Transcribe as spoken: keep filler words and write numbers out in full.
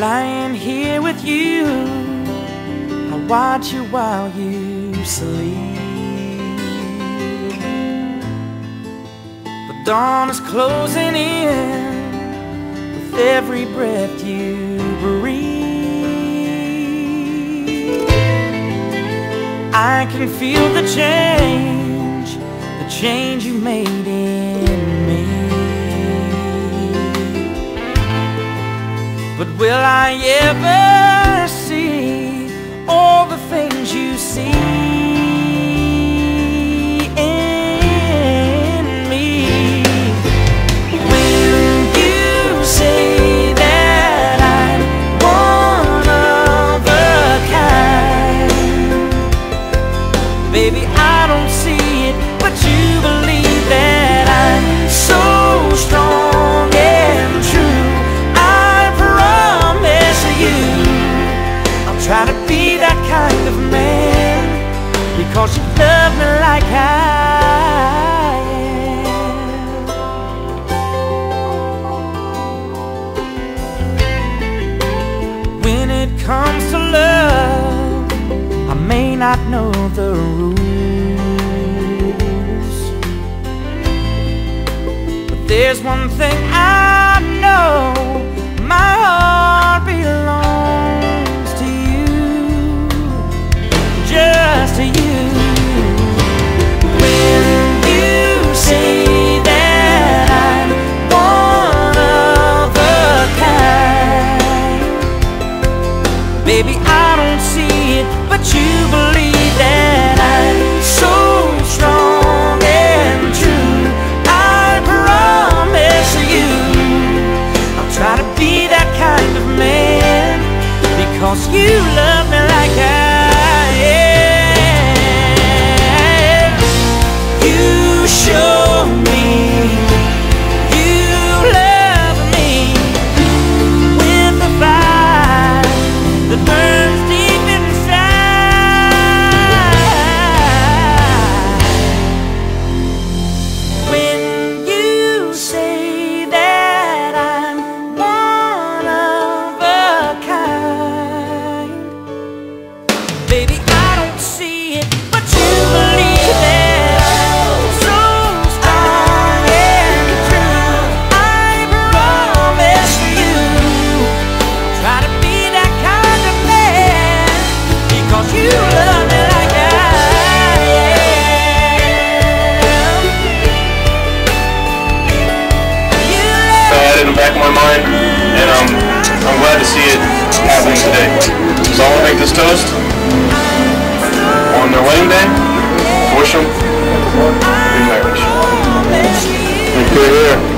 lying here with you, I watch you while you sleep. The dawn is closing in with every breath you breathe. I can feel the change, the change you made in me. But will I ever see all the things you see in me? When you say that I'm one of a kind, baby, I don't see it, but you believe that I'm so strong and true. Try to be that kind of man, because you love me like I am. When it comes to love, I may not know the rules, but there's one thing I know: my heart belongs to you, just to you. When you say that I'm one of a kind, baby, I don't see it, but you believe that I'm so strong and true. I promise you I'll try to be that kind of man, because you love me like I am. You show me you love me with the fire that burns deep inside. When you say that I'm one of a kind, baby, I don't see it, but you believe that I'm so strong and true. I promise you try to be that kind of man, because you love me like I am. You I had it in the back of my mind, and um, I'm glad to see it happening today. So I want to make this toast on their wedding day, wish them good marriage. love me. Good here.